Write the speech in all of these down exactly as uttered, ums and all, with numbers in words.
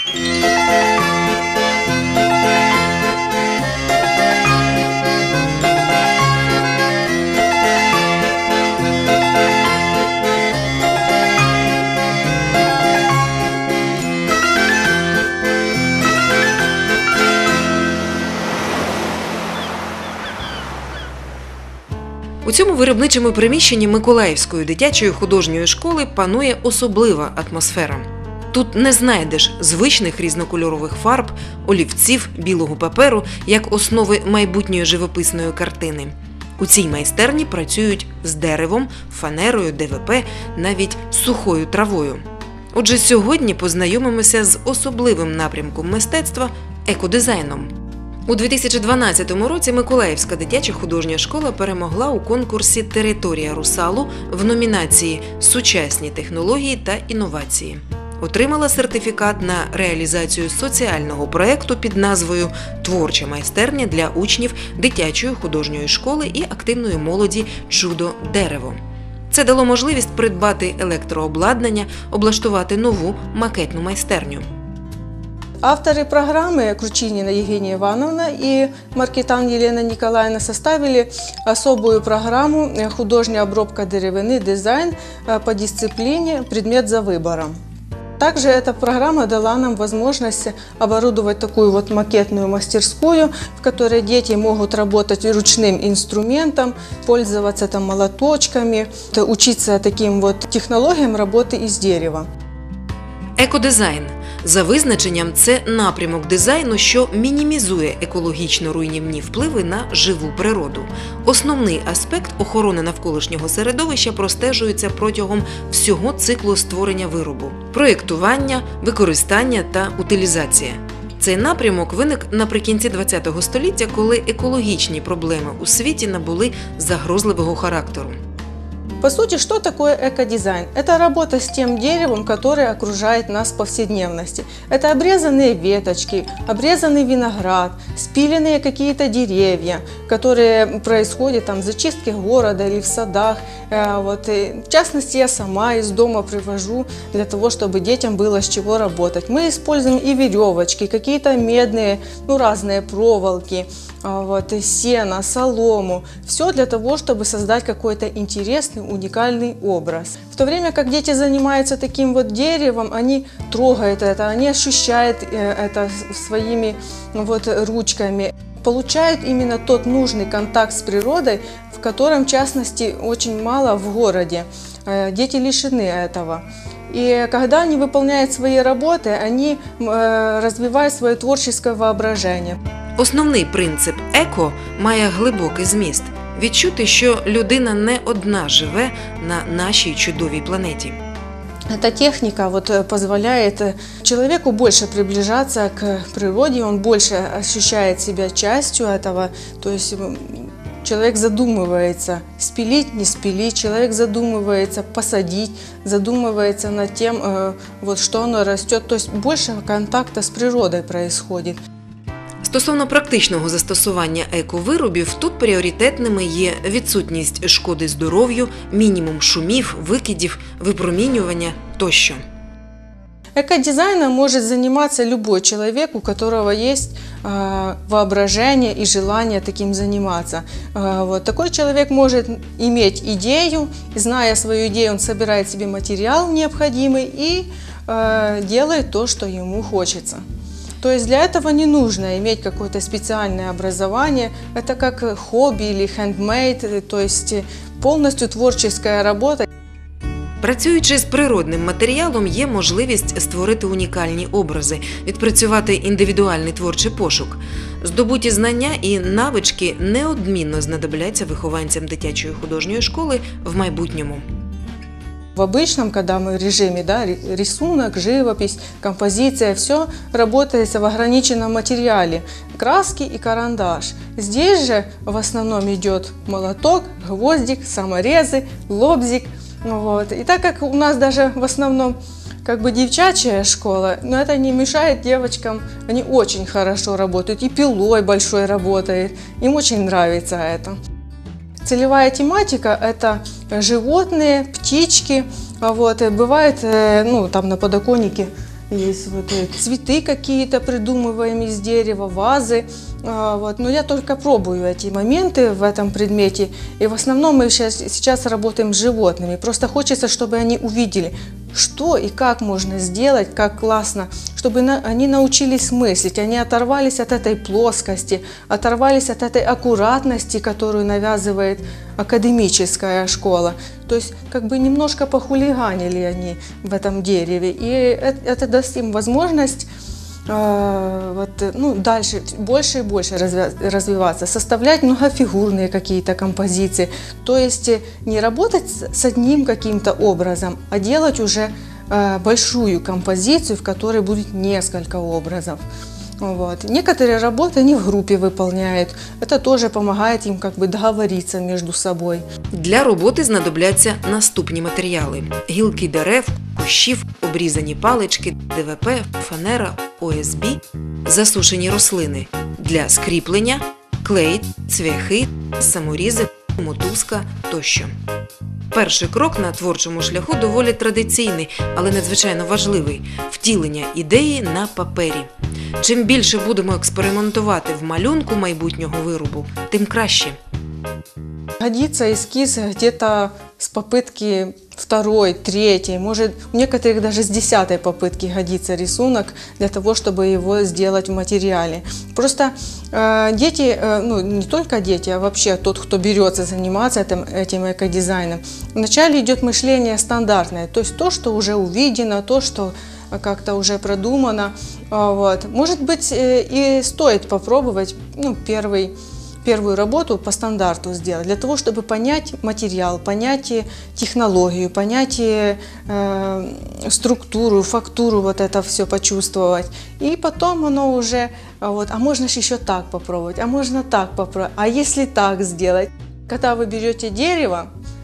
У цьому виробничому приміщенні Миколаївської дитячої художньої школи панує особлива атмосфера. Тут не знайдеш звичних різнокольорових фарб, олівців, білого паперу, як основи майбутньої живописної картини. У цій майстерні працюють з деревом, фанерою, де ве пе, навіть сухою травою. Отже, сьогодні познайомимося з особливим напрямком мистецтва – екодизайном. У дві тисячі дванадцятому році Миколаївська дитяча художня школа перемогла у конкурсі «Територія Русалу» в номінації «Сучасні технології та інновації». Отримала сертифікат на реалізацію соціального проєкту під назвою «Творча майстерня для учнів дитячої художньої школи і активної молоді «Чудо-дерево». Це дало можливість придбати електрообладнання, облаштувати нову макетну майстерню. Авторы программы Кручинина Евгения Ивановна и Маркитан Елена Николаевна составили особую программу «Художняя обробка деревины. Дизайн» по дисциплине «Предмет за выбором». Также эта программа дала нам возможность оборудовать такую вот макетную мастерскую, в которой дети могут работать ручным инструментом, пользоваться там молоточками, учиться таким вот технологиям работы из дерева. Екодизайн. За визначенням, це напрямок дизайну, що мінімізує екологічно руйнівні впливи на живу природу. Основний аспект охорони навколишнього середовища простежується протягом всього циклу створення виробу – проєктування, використання та утилізація. Цей напрямок виник наприкінці ХХ століття, коли екологічні проблеми у світі набули загрозливого характеру. По сути, что такое экодизайн? Это работа с тем деревом, которое окружает нас в повседневности. Это обрезанные веточки, обрезанный виноград, спиленные какие-то деревья, которые происходят там в зачистке города или в садах. Вот. В частности, я сама из дома привожу для того, чтобы детям было с чего работать. Мы используем и веревочки, какие-то медные, ну, разные проволоки, вот, и сено, солому. Все для того, чтобы создать какой-то интересный, уникальный образ. В то время как дети занимаются таким вот деревом, они трогают это, они ощущают это своими вот ручками. Получают именно тот нужный контакт с природой, в котором, в частности, очень мало в городе. Дети лишены этого. И когда они выполняют свои работы, они развивают свое творческое воображение. Основний принцип «еко» має глибокий зміст – відчути, що людина не одна живе на нашій чудовій планеті. Эта техника вот позволяет человеку больше приближаться к природе, он больше ощущает себя частью этого, то есть человек задумывается, спилить, не спилить, человек задумывается, посадить, задумывается над тем, вот, что оно растет, то есть больше контакта с природой происходит. Стосовно практичного застосування ековиробів, тут пріоритетними є відсутність шкоди здоров'ю, мінімум шумів, викидів, випромінювання тощо. Экодизайном может заниматься любой человек, у которого есть э, воображение и желание таким заниматься. Э, вот. Такой человек может иметь идею, зная свою идею, он собирает себе материал необходимый и э, делает то, что ему хочется. То есть для этого не нужно иметь какое-то специальное образование, это как хобби или handmade, то есть полностью творческая работа. Працюючи з природним матеріалом, є можливість створити унікальні образи, відпрацювати індивідуальний творчий пошук. Здобуті знання і навички неодмінно знадобляться вихованцям дитячої художньої школи в майбутньому. В обычном, когда мы в режиме, да, рисунок, живопись, композиция, все работается в ограниченном материале, краски и карандаш. Здесь же в основном идет молоток, гвоздик, саморезы, лобзик. Вот. И так как у нас даже в основном как бы девчачья школа, но это не мешает девочкам, они очень хорошо работают, и пилой большой работает, им очень нравится это. Целевая тематика – это животные, птички. Вот, бывает, ну, там на подоконнике есть вот э, цветы какие-то придумываем из дерева, вазы. А, Вот. Но я только пробую эти моменты в этом предмете. И в основном мы сейчас, сейчас работаем с животными. Просто хочется, чтобы они увидели, что и как можно сделать, как классно, чтобы на, они научились мыслить, они оторвались от этой плоскости, оторвались от этой аккуратности, которую навязывает академическая школа. То есть как бы немножко похулиганили они в этом дереве. И это, это даст им возможность э, вот, ну, дальше больше и больше разви- развиваться, составлять многофигурные какие-то композиции. То есть не работать с, с одним каким-то образом, а делать уже э, большую композицию, в которой будет несколько образов. Вот. Некоторые работы они в группе выполняют. Это тоже помогает им как бы договориться между собой. Для роботи знадобляться наступні матеріали: гілки дерев, кущів, обрізані палички, ДВП, фанера, О С Б, засушені рослини для скріплення, клей, цвяхи, саморізи, мотузка тощо. Перший крок на творчому шляху доволі традиційний, але надзвичайно важливий – втілення ідеї на папері. Чим більше будемо експериментувати в малюнку майбутнього виробу, тим краще. Годится эскиз где-то с попытки второй, третьей, может у некоторых даже с десятой попытки годится рисунок для того, чтобы его сделать в материале. Просто э, дети, э, ну не только дети, а вообще тот, кто берется заниматься этим, этим экодизайном, вначале идет мышление стандартное, то есть то, что уже увидено, то, что как-то уже продумано. Вот. Может быть, и стоит попробовать ну, первый, первую работу по стандарту сделать, для того, чтобы понять материал, понять технологию, понять э, структуру, фактуру, вот это все почувствовать. И потом оно уже, вот, а можно же еще так попробовать, а можно так попробовать, а если так сделать. Когда вы берете дерево,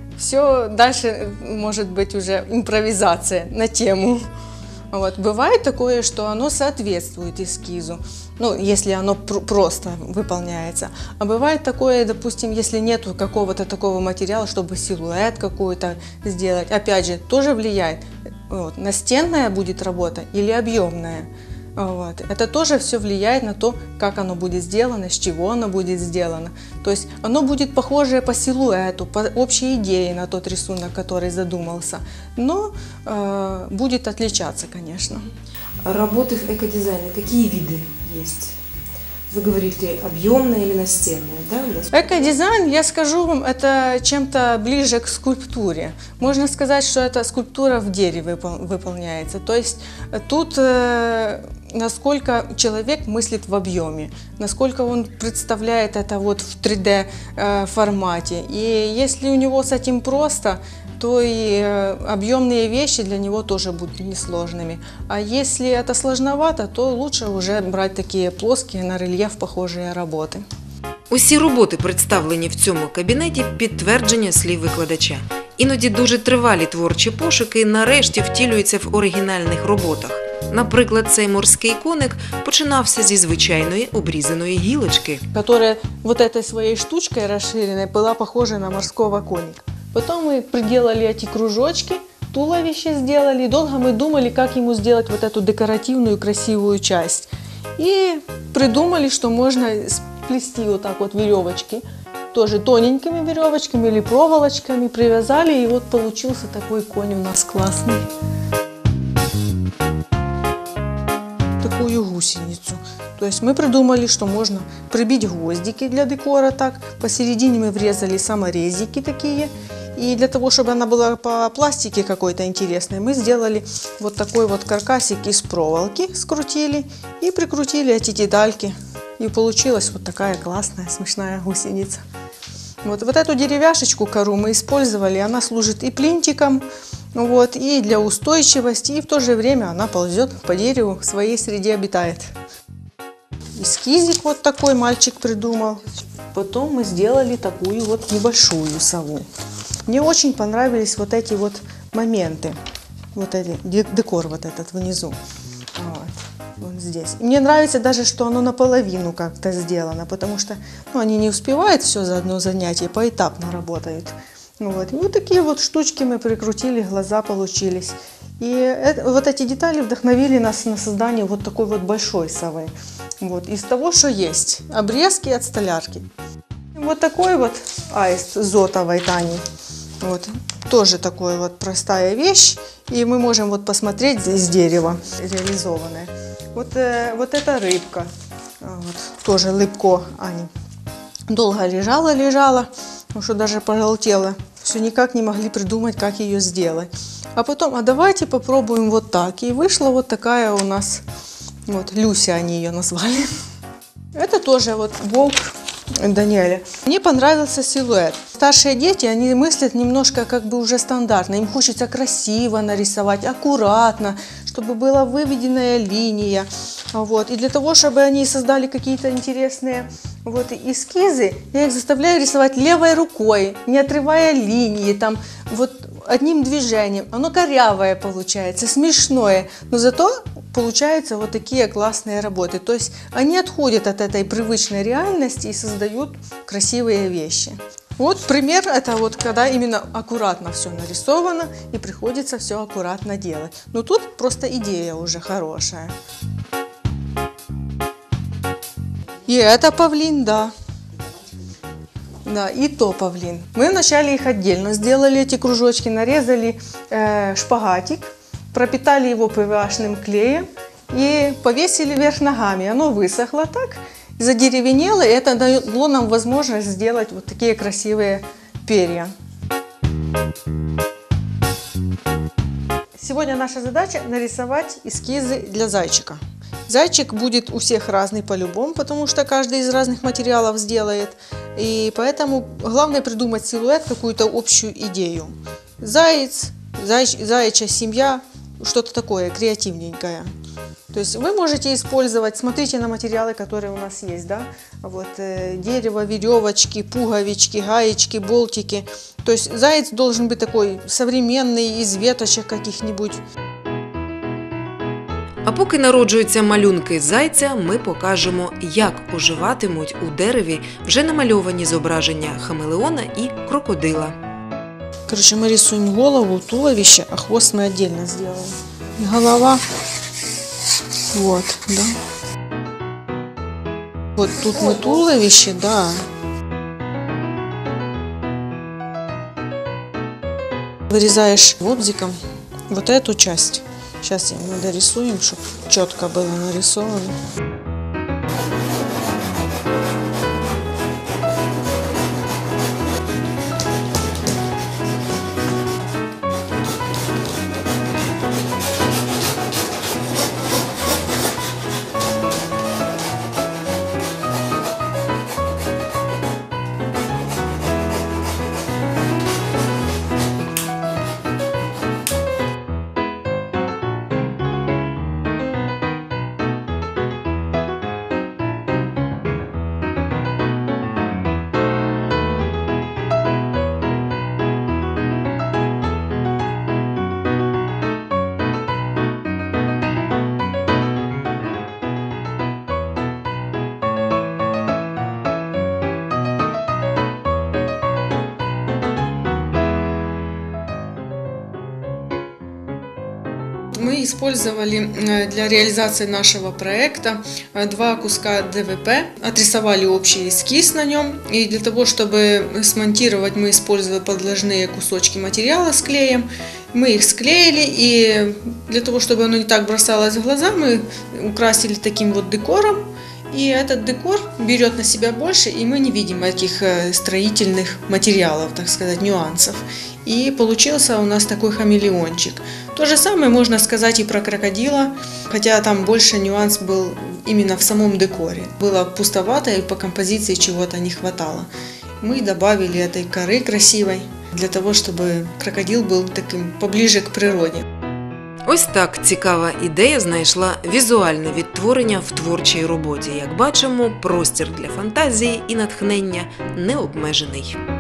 все дальше может быть уже импровизация на тему. Вот. Бывает такое, что оно соответствует эскизу, ну, если оно пр- просто выполняется. А бывает такое, допустим, если нет какого-то такого материала, чтобы силуэт какой-то сделать, опять же, тоже влияет, вот, настенная будет работа или объемная. Вот. Это тоже все влияет на то, как оно будет сделано, с чего оно будет сделано. То есть оно будет похоже по силуэту, по общей идее на тот рисунок, который задумался, но э, будет отличаться, конечно. Работы в экодизайне, какие виды есть? Вы говорите, объемная или настенная, да? Экодизайн, я скажу вам, это чем-то ближе к скульптуре. Можно сказать, что это скульптура в дереве выполняется. То есть тут э, насколько человек мыслит в объеме, насколько он представляет это вот в три дэ э, формате. И если у него с этим просто, то и объемные вещи для него тоже будут несложными. А если это сложновато, то лучше уже брать такие плоские на рельєф похожие роботи. Усі роботи, представлені в цьому кабінеті, підтвердження слів викладача. Іноді дуже тривалі творчі пошуки нарешті втілюються в оригінальних роботах. Наприклад, цей морський коник починався зі звичайної обрізаної гілочки, Которая вот этой своей штучкой расширенной была похожа на морского коника. Потом мы приделали эти кружочки, туловище сделали, и долго мы думали, как ему сделать вот эту декоративную красивую часть. И придумали, что можно сплести вот так вот веревочки, тоже тоненькими веревочками или проволочками, привязали, и вот получился такой конь у нас классный. Такую гусеницу. То есть мы придумали, что можно прибить гвоздики для декора так, посередине мы врезали саморезики такие, и для того, чтобы она была по пластике какой-то интересной, мы сделали вот такой вот каркасик из проволоки, скрутили и прикрутили эти детальки, и получилась вот такая классная смешная гусеница. Вот, вот эту деревяшечку, кору, мы использовали, она служит и плинтиком, вот, и для устойчивости, и в то же время она ползет по дереву, в своей среде обитает. Эскизик вот такой мальчик придумал. Потом мы сделали такую вот небольшую сову. Мне очень понравились вот эти вот моменты, вот эти, декор вот этот внизу, вот, вот здесь. И мне нравится даже, что оно наполовину как-то сделано, потому что ну, они не успевают все за одно занятие, поэтапно работают. Вот. И вот такие вот штучки мы прикрутили, глаза получились. И это, вот эти детали вдохновили нас на создание вот такой вот большой совы. Вот, из того, что есть. Обрезки от столярки. Вот такой вот аист зотовой Тани. Вот, тоже такая вот простая вещь. И мы можем вот посмотреть здесь дерево реализованное. Вот, э, вот эта рыбка. Вот, тоже лыбко Ани. Долго лежала, лежала, потому что даже пожелтела. Все никак не могли придумать, как ее сделать. А потом, а давайте попробуем вот так. И вышла вот такая у нас, вот Люся они ее назвали. Это тоже вот волк Даниэля. Мне понравился силуэт. Старшие дети, они мыслят немножко как бы уже стандартно. Им хочется красиво нарисовать, аккуратно, чтобы была выведенная линия. Вот. И для того, чтобы они создали какие-то интересные вот эскизы, я их заставляю рисовать левой рукой, не отрывая линии, там, вот одним движением. Оно корявое получается, смешное, но зато получаются вот такие классные работы. То есть они отходят от этой привычной реальности и создают красивые вещи. Вот пример, это вот когда именно аккуратно все нарисовано и приходится все аккуратно делать. Но тут просто идея уже хорошая. И это павлин, да. Да, и то павлин. Мы вначале их отдельно сделали, эти кружочки, нарезали э, шпагатик, пропитали его пэ вэ ашным клеем и повесили вверх ногами. Оно высохло так, задеревенело, и это дало нам возможность сделать вот такие красивые перья. Сегодня наша задача нарисовать эскизы для зайчика. Зайчик будет у всех разный по-любому, потому что каждый из разных материалов сделает. И поэтому главное придумать силуэт, какую-то общую идею. Заяц, зайч, заячья семья, что-то такое креативненькое. То есть вы можете использовать, смотрите на материалы, которые у нас есть, да, вот э, дерево, веревочки, пуговички, гаечки, болтики. То есть заяц должен быть такой современный, из веточек каких-нибудь. А поки народжуються малюнки зайця, ми покажемо, як оживатимуть у дереві вже намальовані зображення хамелеона і крокодила. Короче, мы рисуем голову, туловище, а хвост мы отдельно сделаем. Голова. Вот, да. Вот тут мы туловище, да. Вырезаешь лобзиком вот эту часть. Сейчас мы дорисуем, чтобы четко было нарисовано. Мы использовали для реализации нашего проекта два куска дэ вэ пэ, отрисовали общий эскиз на нем, и для того, чтобы смонтировать, мы использовали подложные кусочки материала с клеем. Мы их склеили, и для того, чтобы оно не так бросалось в глаза, мы украсили таким вот декором. И этот декор берет на себя больше, и мы не видим этих строительных материалов, так сказать, нюансов. И получился у нас такой хамелеончик. То же самое можно сказать и про крокодила, хотя там больше нюанс был именно в самом декоре. Было пустовато и по композиции чего-то не хватало. Мы добавили этой коры красивой, для того, чтобы крокодил был таким поближе к природе. Ось так цікава ідея знайшла візуальне відтворення в творчій роботі. Як бачимо, простір для фантазії і натхнення не обмежений.